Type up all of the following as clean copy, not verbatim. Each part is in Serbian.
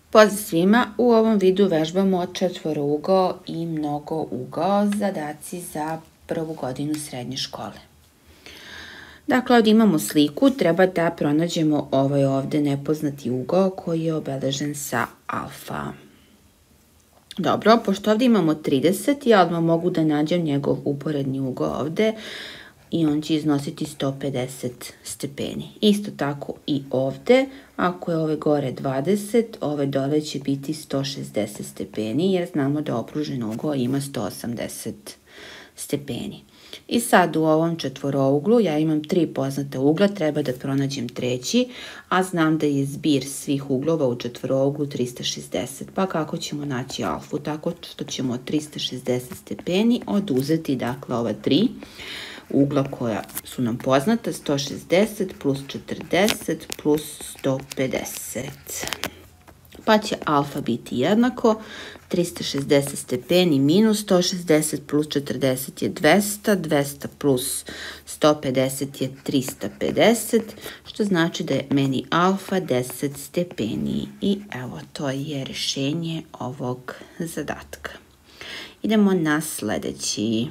Pozdrav svima, u ovom videu vežbamo četvorougao i mnogougao, zadaci za prvu godinu srednje škole. Dakle, ovdje imamo sliku, treba da pronađemo ovaj ovdje nepoznati ugao koji je obeležen sa alfa. Dobro, pošto ovdje imamo 30, ja odmah mogu da nađem njegov uporedni ugao ovdje i on će iznositi 150 stepeni. Isto tako i ovdje, ako je ove gore 20, ove dole će biti 160 stepeni, jer znamo da okružen ugao ima 180 stepeni. I sad u ovom četvorouglu ja imam 3 poznata ugla, treba da pronađem treći, a znam da je zbir svih uglova u četvorouglu 360. Pa kako ćemo naći alfu? Tako što ćemo od 360 stepeni oduzeti, dakle, ova 3 ugla koja su nam poznata, 160 plus 40 plus 150. Pa će alfa biti jednako 360 stepeni minus 160 plus 40 je 200, 200 plus 150 je 350, što znači da je meni alfa 10 stepeni. I evo, to je rješenje ovog zadatka. Idemo na sljedeći.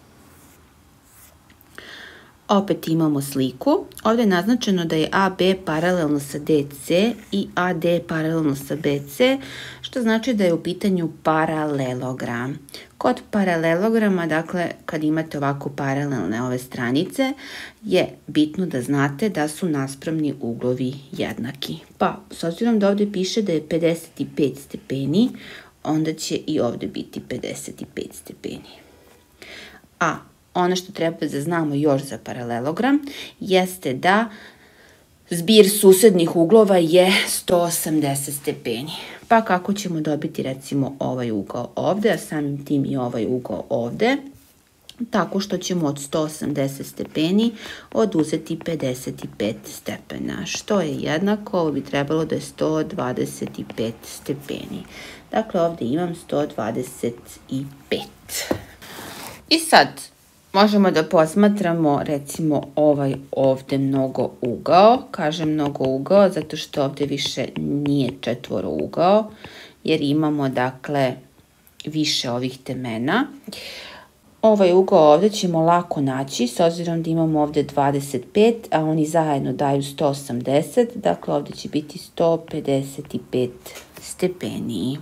Opet imamo sliku. Ovdje je naznačeno da je AB paralelno sa DC i AD paralelno sa BC, što znači da je u pitanju paralelogram. Kod paralelograma, dakle, kad imate ovako paralelne ove stranice, je bitno da znate da su naspravni uglovi jednaki. Pa, s obzirom da ovdje piše da je 55 stepeni, onda će i ovdje biti 55 stepeni. A ono što treba da znamo još za paralelogram jeste da zbir susednih uglova je 180 stepeni. Pa kako ćemo dobiti recimo ovaj ugao ovdje, a samim tim i ovaj ugao ovdje? Tako što ćemo od 180 stepeni oduzeti 55 stepena, što je jednako, ovo bi trebalo da je 125 stepeni. Dakle, ovdje imam 125. I sad možemo da posmatramo recimo ovaj ovdje mnogougao. Kažem mnogougao zato što ovdje više nije četvorougao, jer imamo dakle više ovih temena. Ovaj ugao ovdje ćemo lako naći s obzirom da imamo ovdje 25, a oni zajedno daju 180, dakle ovdje će biti 155 stepeni.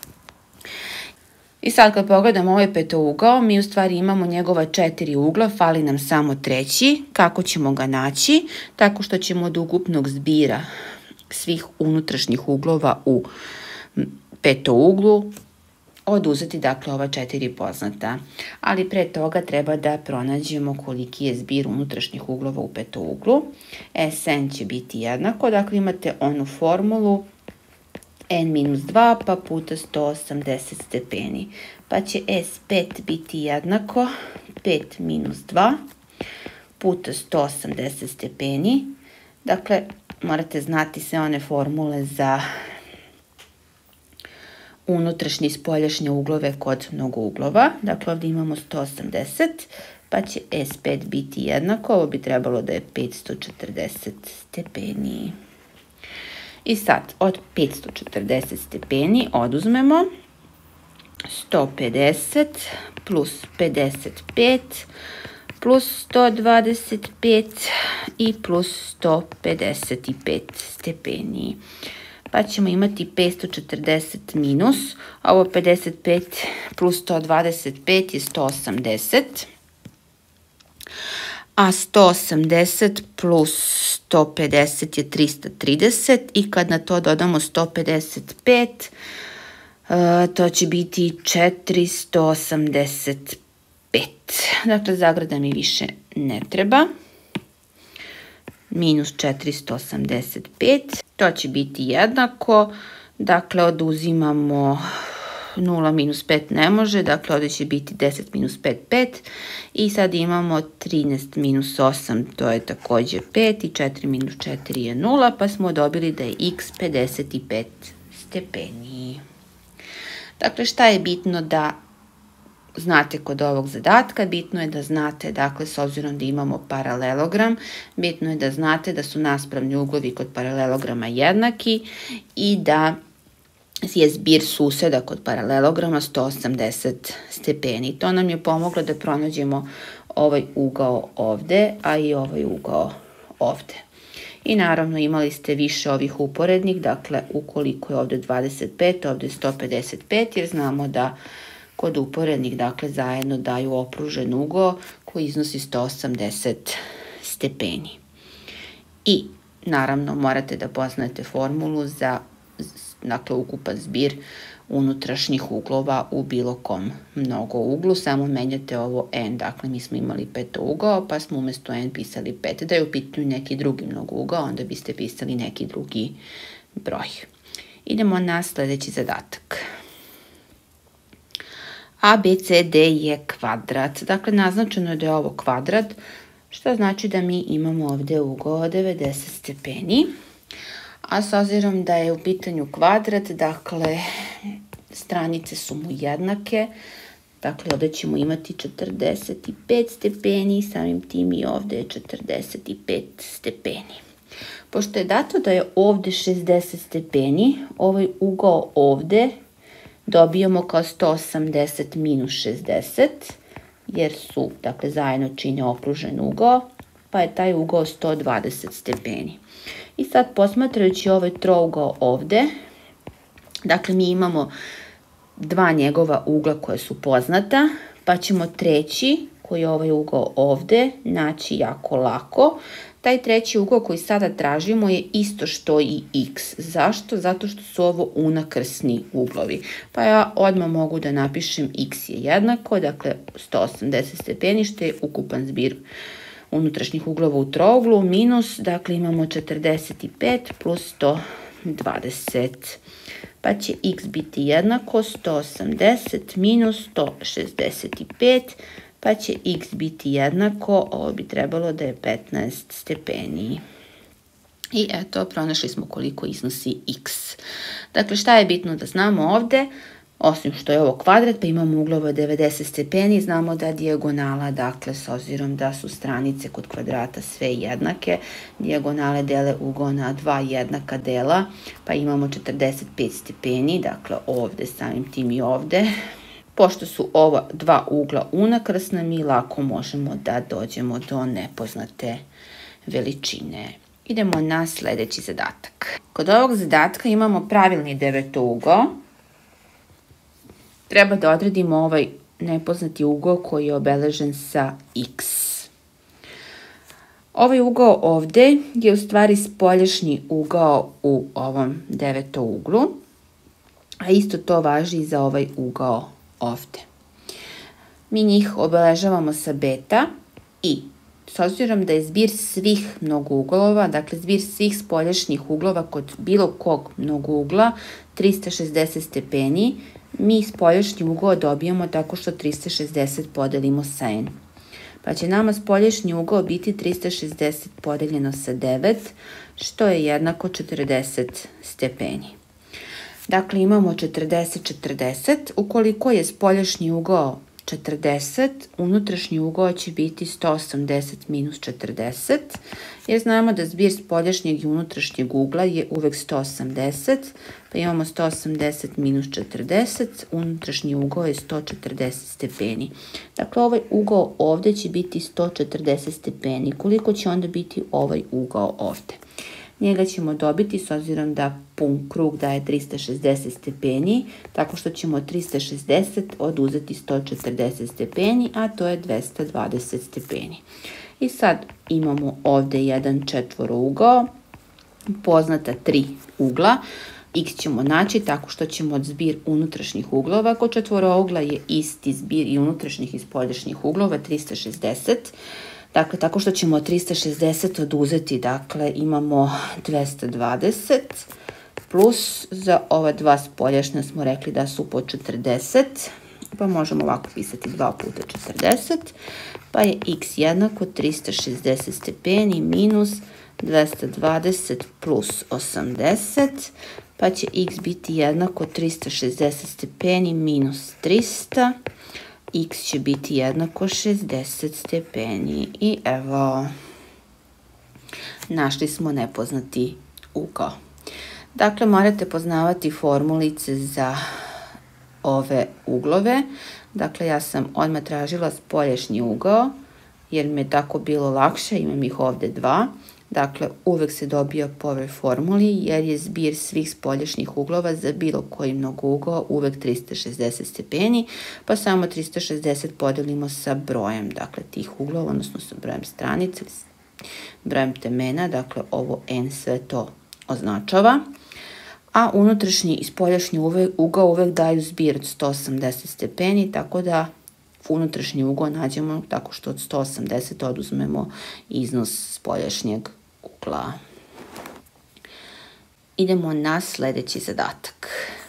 I sad kad pogledamo ovaj petougao, mi u stvari imamo njegova 4 ugla, fali nam samo treći. Kako ćemo ga naći? Tako što ćemo od ukupnog zbira svih unutrašnjih uglova u petouglu oduzeti, dakle, ova 4 poznata. Ali pre toga treba da pronađemo koliki je zbir unutrašnjih uglova u petouglu. Sn će biti jednako, dakle imate onu formulu n-2 pa puta 180 stepeni. Pa će S5 biti jednako 5 minus 2 puta 180 stepeni. Dakle, morate znati sve one formule za unutrašnje i spoljašnje uglove kod mnogouglova. Dakle, ovdje imamo 180, pa će S5 biti jednako, ovo bi trebalo da je 540 stepeni. I sad, od 540 stepeni oduzmemo 150 plus 55 plus 125 i plus 155 stepeni. Pa ćemo imati 540 minus, a ovo 55 plus 125 je 180. A 180 plus 150 je 330 i kad na to dodamo 155, to će biti 485. Dakle, zagrada mi više ne treba. Minus 485, to će biti jednako. Dakle, oduzimamo 0 minus 5 ne može, dakle ovdje će biti 10 minus 5, 5. I sad imamo 13 minus 8, to je također 5 i 4 minus 4 je 0, pa smo dobili da je x 55 stepeni. Dakle, šta je bitno da znate kod ovog zadatka? Bitno je da znate, dakle, s obzirom da imamo paralelogram, bitno je da znate da su naspravni uglovi kod paralelograma jednaki i da je zbir suseda kod paralelograma 180 stepeni. To nam je pomoglo da pronađemo ovaj ugao ovde, a i ovaj ugao ovde. I naravno imali ste više ovih uporednih, dakle ukoliko je ovde 25, ovde je 155, jer znamo da kod uporednih, dakle, zajedno daju okružen ugao koji iznosi 180 stepeni. I naravno morate da poznate formulu za, dakle, ukupan zbir unutrašnjih uglova u bilo kom mnogouglu, samo menjate ovo n, dakle mi smo imali petougao, pa smo umesto n pisali 5. Da je u pitanju neki drugi mnogougao, onda biste pisali neki drugi broj. Idemo na sledeći zadatak. ABCD je kvadrat, dakle naznačeno je da je ovo kvadrat, što znači da mi imamo ovde ugao 90 stepeni. A s obzirom da je u pitanju kvadrat, dakle, stranice su mu jednake, dakle, ovde ćemo imati 45 stepeni, samim tim i ovde je 45 stepeni. Pošto je dato da je ovde 60 stepeni, ovaj ugao ovde dobijamo kao 180 minus 60, jer su, dakle, zajedno čine okružen ugao, pa je taj ugao 120 stepeni. I sad posmatrajući ovaj trougao ovde, dakle mi imamo dva njegova ugla koja su poznata, pa ćemo treći, koji je ovaj ugao ovde, naći jako lako. Taj treći ugao koji sada tražimo je isto što i x. Zašto? Zato što su ovo unakrsni uglovi. Pa ja odmah mogu da napišem x je jednako, dakle 180 stepeni, što je ukupan zbir unutrašnjih uglova u trouglu, minus, dakle imamo 45 plus 120, pa će x biti jednako 180 minus 165, pa će x biti jednako, ovo bi trebalo da je 15 stepeni. I eto, pronašli smo koliko iznosi x. Dakle, šta je bitno da znamo ovde? Osim što je ovo kvadrat, pa imamo uglova 90 stepeni, znamo da dijagonala, dakle, s obzirom da su stranice kod kvadrata sve jednake, dijagonale dele ugao na dva jednaka dela, pa imamo 45 stepeni, dakle, ovde, samim tim i ovde. Pošto su ova dva ugla unakrsna, mi lako možemo da dođemo do nepoznate veličine. Idemo na sledeći zadatak. Kod ovog zadatka imamo pravilni devetougao. Treba da odredimo ovaj nepoznati ugao koji je obeležen sa x. Ovaj ugao ovde je u stvari spoljašnji ugao u ovom devetouglu, a isto to važi i za ovaj ugao ovde. Mi njih obeležavamo sa beta i s obzirom da je zbir svih mnogouglova, dakle zbir svih spoljašnjih uglova kod bilo kog mnogougla 360 stepeni, mi spoljašnji ugao dobijamo tako što 360 podelimo sa n. Pa će nama spoljašnji ugao biti 360 podeljeno sa 9, što je jednako 40 stepeni. Dakle, imamo 40-40. Ukoliko je spoljašnji ugao 40, unutrašnji ugao će biti 180 minus 40, jer znamo da zbir spoljašnjeg i unutrašnjeg ugla je uvek 180, pa imamo 180 minus 40, unutrašnji ugao je 140 stepeni. Dakle, ovaj ugao ovde će biti 140 stepeni. Koliko će onda biti ovaj ugao ovde? Njega ćemo dobiti s obzirom da pun krug daje 360 stepeni, tako što ćemo 360 oduzeti 140 stepeni, a to je 220 stepeni. I sad imamo ovde jedan četvorougao, poznata tri ugla. X ćemo naći tako što ćemo od zbir unutrašnjih uglova, kod četvorougla je isti zbir i unutrašnjih i spoljašnjih uglova, 360. Dakle, tako što ćemo 360 oduzeti, dakle, imamo 220, plus za ova dva spoljašnja smo rekli da su po 40, pa možemo ovako pisati 2 puta 40, pa je x jednako 360 stepeni minus 220 plus 80, pa će x biti jednako 360 stepeni minus 300, x će biti jednako 60 stepeni i evo, našli smo nepoznati ugao. Dakle, morate poznavati formulice za ove uglove. Dakle, ja sam odmah tražila spoljašnji ugao, jer mi je tako bilo lakše, imam ih ovde dva. Dakle, uvek se dobija po ovoj formuli, jer je zbir svih spoljašnjih uglova za bilo koji mnogougao uvek 360 stepeni, pa samo 360 podelimo sa brojem, dakle, tih uglova, odnosno sa brojem stranica, brojem temena, dakle, ovo n sve to označava. A unutrašnji i spoljašnji ugao uvek daju zbir od 180 stepeni, tako da unutrašnji ugao nađemo tako što od 180 oduzmemo iznos spoljašnjeg ugla. Idemo na sledeći zadatak.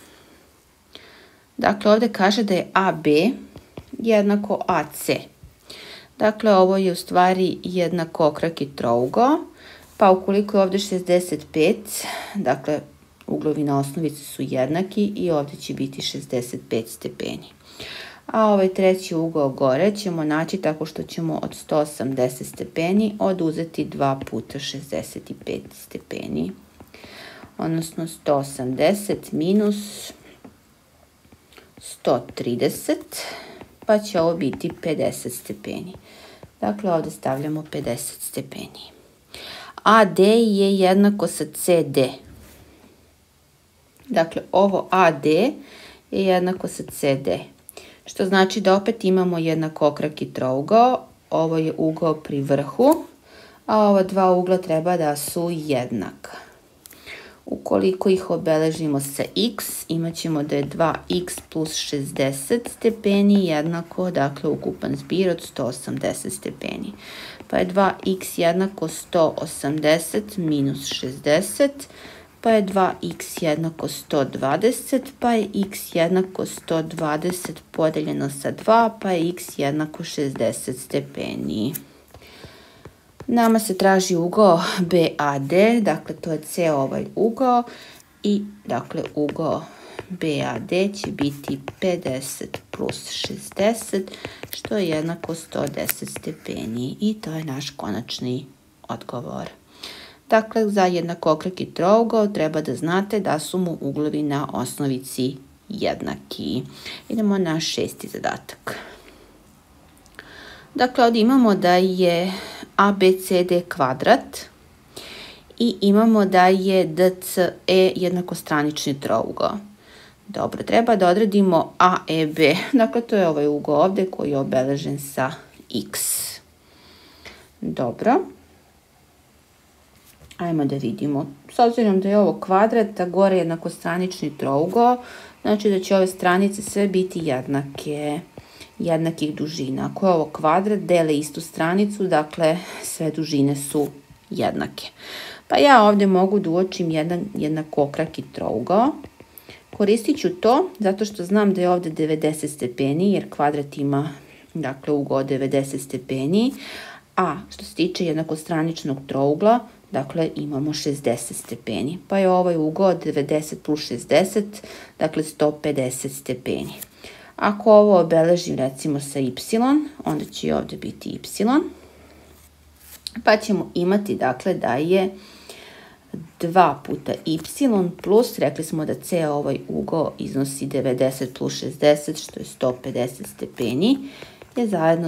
Dakle, ovde kaže da je AB jednako AC. Dakle, ovo je u stvari jednakokraki trougao, pa ukoliko je ovde 65, dakle, uglovi na osnovici su jednaki i ovde će biti 65 stepeni. A ovaj treći ugao gore ćemo naći tako što ćemo od 180 stepeni oduzeti 2 puta 65 stepeni. Odnosno 180 minus 130, pa će ovo biti 50 stepeni. Dakle, ovde stavljamo 50 stepeni. AD je jednako sa CD. Dakle, ovo AD je jednako sa CD. Što znači da opet imamo jednakokraki trougao, ovo je ugao pri vrhu, a ova dva ugla treba da su jednaka. Ukoliko ih obeležimo sa x, imat ćemo da je 2x plus 60 stepeni jednako, dakle, ukupan zbir od 180 stepeni. Pa je 2x jednako 180 minus 60, pa je 2x jednako 120, pa je x jednako 120 podeljeno sa 2, pa je x jednako 60 stepeni. Nama se traži ugao BAD, dakle to je ceo ovaj ugao i dakle ugao BAD će biti 50 plus 60, što je jednako 110 stepeni i to je naš konačni odgovor. Dakle, za jednakokraki trougao treba da znate da su mu uglovi na osnovici jednaki. Idemo na šesti zadatak. Dakle, ovdje imamo da je ABCD kvadrat i imamo da je DCE jednakostranični trougao. Dobro, treba da odredimo AEB, dakle to je ovaj ugao ovdje koji je obeležen sa x. Dobro. Ajmo da vidimo. S obzirom da je ovo kvadrat, a gore jednakostranični trougao, znači da će ove stranice sve biti jednakih dužina. Ako je ovo kvadrat, dele istu stranicu, dakle sve dužine su jednake. Pa ja ovdje mogu da uočim jedan jednakokraki trougao. Koristit ću to zato što znam da je ovdje 90 stepeni, jer kvadrat ima, dakle, ugao 90 stepeni, a što se tiče jednakostraničnog trougla, dakle, imamo 60 stepeni, pa je ovaj ugao 90 plus 60, dakle 150 stepeni. Ako ovo obeležim recimo sa y, onda će i ovdje biti y, pa ćemo imati, dakle, da je 2 puta y plus, rekli smo da ceo ovaj ugao iznosi 90 plus 60, što je 150 stepeni, je zajedno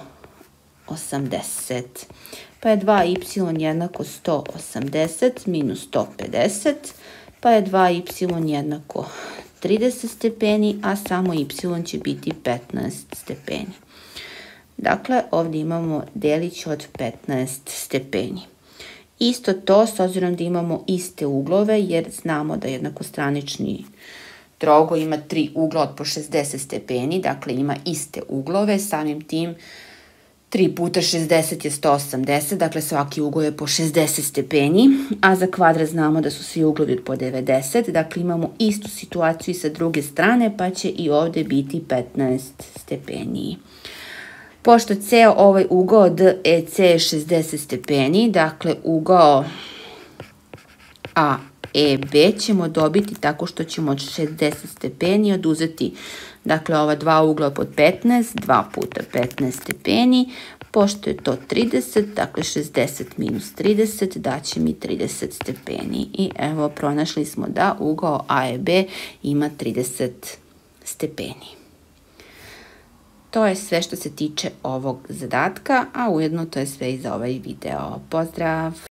180. Pa je 2y jednako 180 minus 150, pa je 2y jednako 30 stepeni, a samo y će biti 15 stepeni. Dakle, ovdje imamo delić od 15 stepeni. Isto to, s obzirom da imamo iste uglove, jer znamo da jednakostranični trougao ima 3 ugla od po 60 stepeni, dakle ima iste uglove, samim tim 3 puta 60 je 180, dakle svaki ugao je po 60 stepeni, a za kvadrat znamo da su svi uglovi po 90, dakle imamo istu situaciju i sa druge strane, pa će i ovdje biti 15 stepeni. Pošto ceo ovaj ugao DEC je 60 stepeni, dakle ugao AEB ćemo dobiti tako što ćemo od 60 stepeni oduzeti, dakle, ova dva ugla pod 15, 2 puta 15 stepeni, Pošto je to 30, dakle 60 minus 30 daće mi 30 stepeni. I evo, pronašli smo da ugao AEB ima 30 stepeni. To je sve što se tiče ovog zadatka, a ujedno to je sve i za ovaj video. Pozdrav!